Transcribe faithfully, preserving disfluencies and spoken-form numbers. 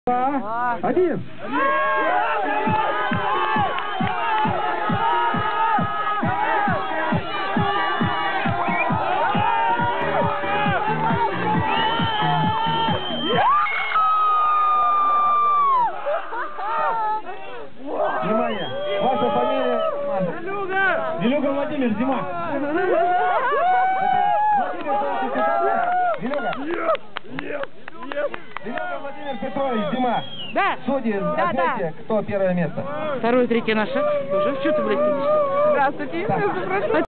Два, один. Внимание! Ваша фамилия? Делюга! Делюга Владимир, зима! Делюга! Делюга Владимир Петрович, зима! Да! Судьи, Да, отметьте, да. кто первое место? Второе, третье наше. Уже что ты, блядь, сидишь? Здравствуйте.